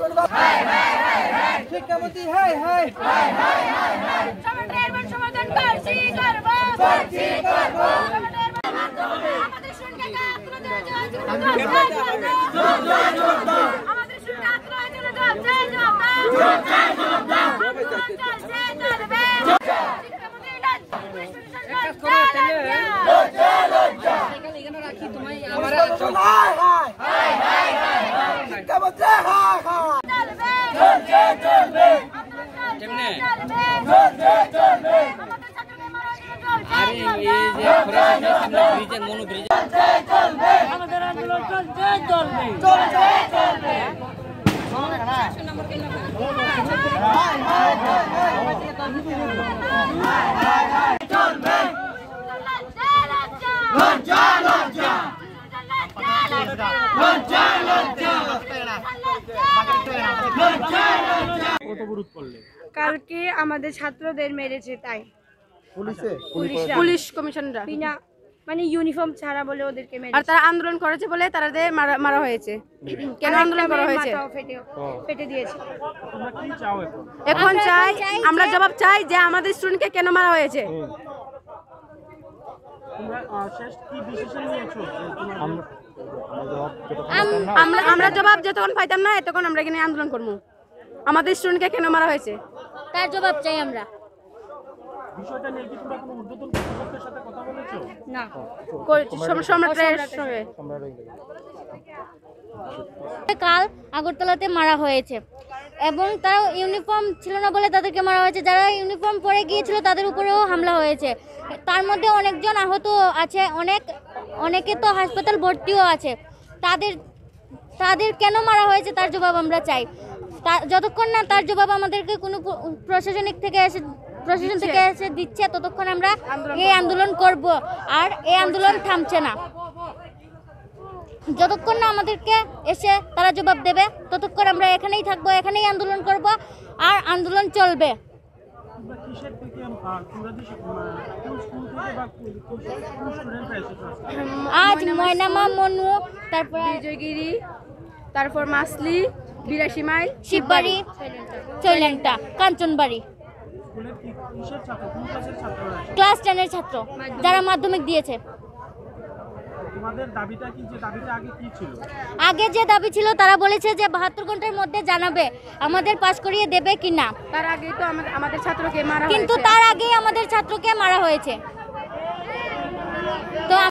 শিক্ষামন্ত্রী high high সমাধান করছি করব আমাদের শুনকে আমাদের আন্দোলন চলছে চলবে কালকে আমাদের ছাত্রদের মেরেছে তাই পুলিশ কমিশনাররা বিনা মানে ইউনিফর্ম ছাড়া বলে ওদেরকে মেরেছে আর তারা আন্দোলন করেছে বলে তাদের মারা হয়েছে। কেন আন্দোলন করা হয়েছে? ফেটে দিয়েছে। এখন চাই আমরা জবাব চাই যে আমাদের স্টুডেন্টকে কেন মারা হয়েছে। আমরা জবাব যতক্ষণ পাইতাম না এতক্ষণ আমরা এখানে আন্দোলন করবো। আমাদের স্টুডেন্টকে কেন মারা হয়েছে তার জবাব চাই আমরা। না কাল আগরতলাতে মারা হয়েছে এবং তারা ইউনিফর্ম ছিল না বলে তাদেরকে মারা হয়েছে। যারা ইউনিফর্ম পরে গিয়েছিল তাদের উপরেও হামলা হয়েছে। তার মধ্যে অনেকজন আহত আছে, অনেকে তো হাসপাতাল ভর্তিও আছে। তাদের কেন মারা হয়েছে তার জবাব আমরা চাই। যতক্ষণ না তার জবাব আমাদেরকে কোনো প্রশাসন থেকে এসে দিচ্ছে ততক্ষণ আমরা এই আন্দোলন করব। আর এই আন্দোলন থামছে না। যতক্ষণ না আমাদেরকে এসে তারা জবাব দেবে ততক্ষণ আমরা এখানেই থাকবো, এখানেই আন্দোলন করব আর আন্দোলন চলবে। আজ ময়নামা, মনু, তারপর বিজয়গিরি, তারপর মাসলি, 82 মাইল, শিববাড়ি, চৈলেন্টা, কাঞ্চনবাড়ি। ক্লাস 10-এর ছাত্র যারা মাধ্যমিক দিয়েছে। আগে যে দাবি ছিল তারা বলেছে যে 72 ঘন্টার মধ্যে জানাবে আমাদের পাস করিয়ে দেবে কিনা। তার আগেই তো আমাদের ছাত্রকে মারা হয়েছে। কিন্তু তার আগেই আমাদের ছাত্রকে মারা হয়েছে।